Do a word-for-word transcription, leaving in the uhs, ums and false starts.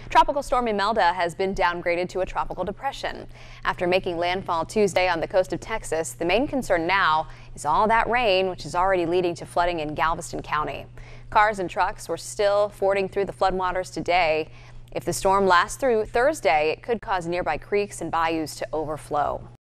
Tropical storm Imelda has been downgraded to a tropical depression. After making landfall Tuesday on the coast of Texas, the main concern now is all that rain, which is already leading to flooding in Galveston County. Cars and trucks were still fording through the floodwaters today. If the storm lasts through Thursday, it could cause nearby creeks and bayous to overflow.